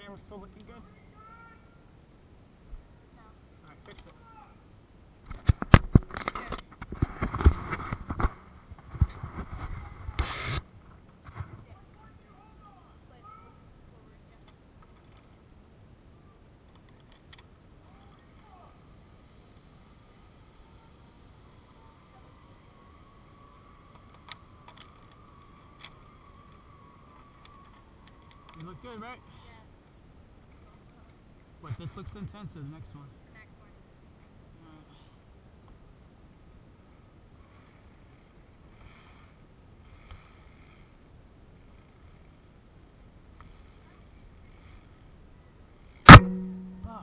camera still looking good? No. Alright, fix it. You look good, right? Yeah. What, this looks intense or the next one? The next one. Alright. Fuck.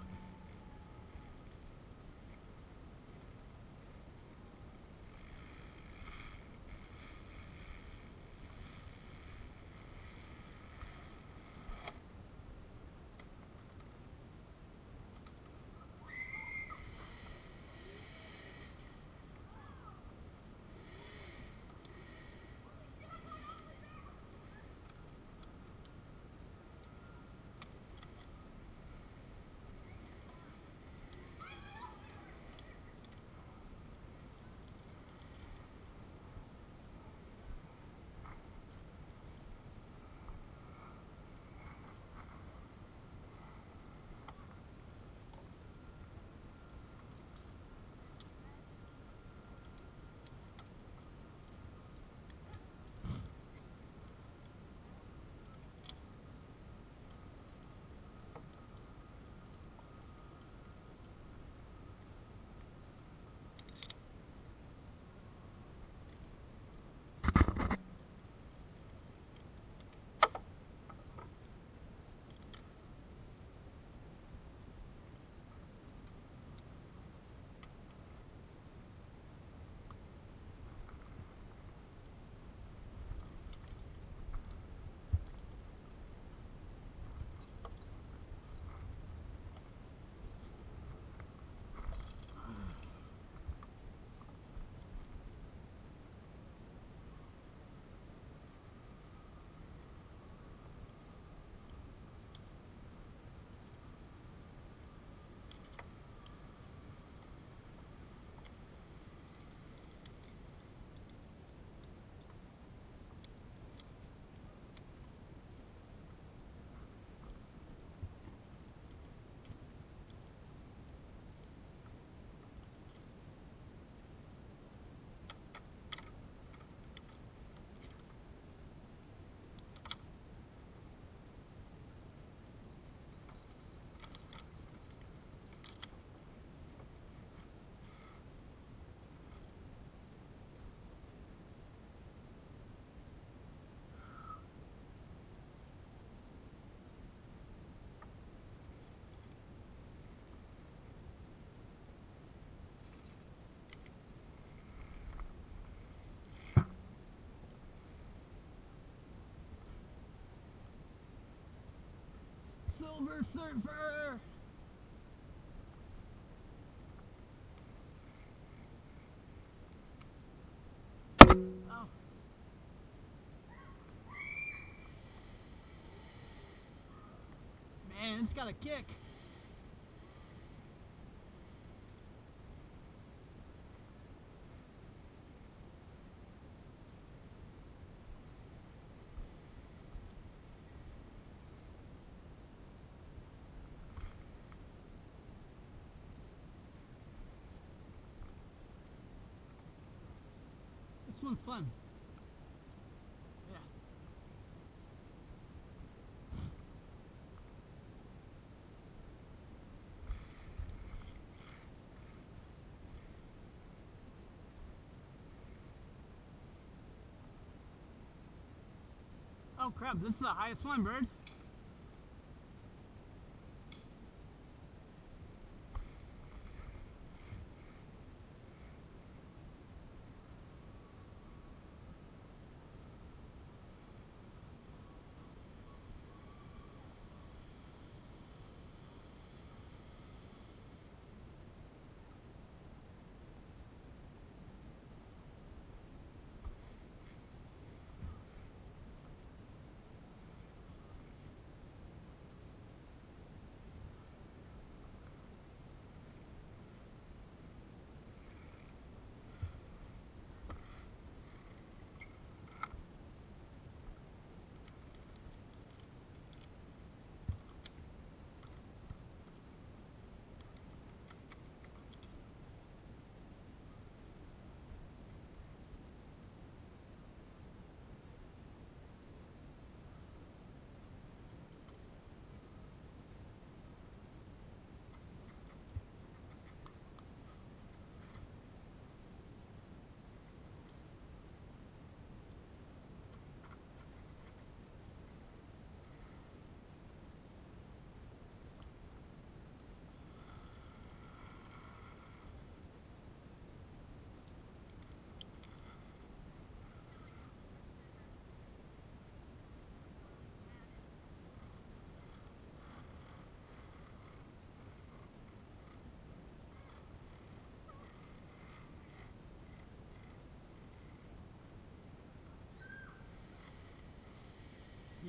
Silver Surfer! Oh. Man, it's got a kick. This one's fun. Yeah. Oh crap, this is the highest one, Bird.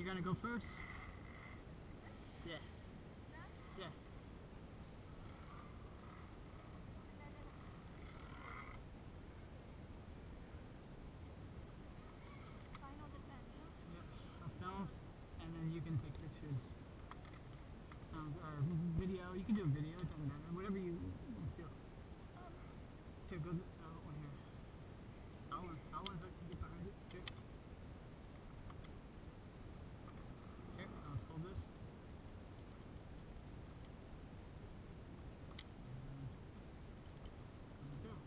You're gonna go first? Yeah. Yeah. Final descent, yeah? Yeah. I'll film, and then you can take pictures. Sounds or video. You can do a video. It doesn't matter. Whatever you feel. Here, go. Oh, one here. That one. So I can get behind it. Here. Here. Let's hold this. And there we go.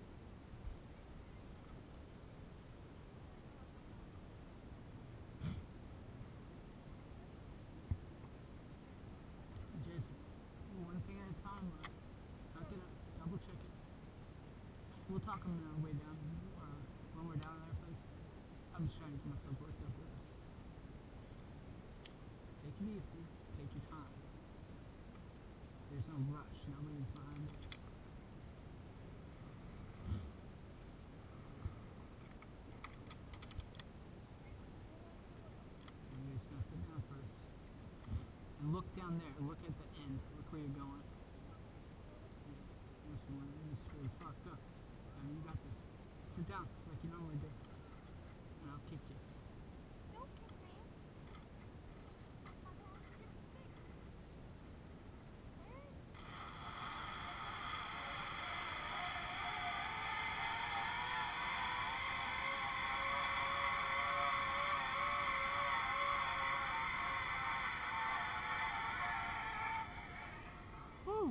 Just one thing at a time. Suck it up. Double check it. We'll talk on the way down, when we're down at our place. I'm just trying to get myself worked up with this. Take it easy. Take your time. There's no rush. Nobody's behind it. And you're just gonna sit down first. And look down there. Look at the end. Look where you're going. This one is fucked up. You got this. Sit down like you normally do. And I'll kick you. Don't kick me. Woo!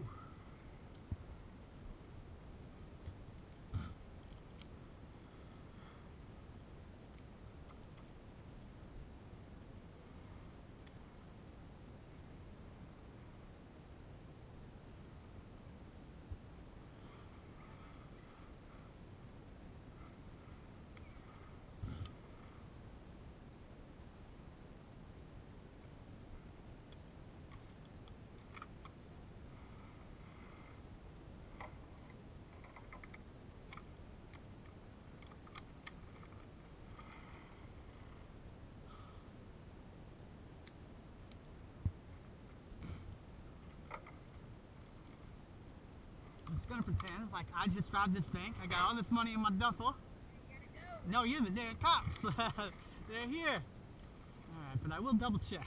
I'm just gonna pretend like I just robbed this bank. I got all this money in my duffel. No, they're cops. They're here. Alright, but I will double check.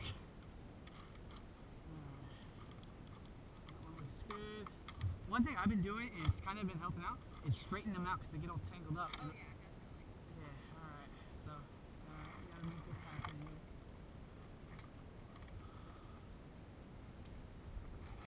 That one looks good. One thing I've been doing is kind of been helping out is straightening them out because they get all tangled up. Oh, yeah.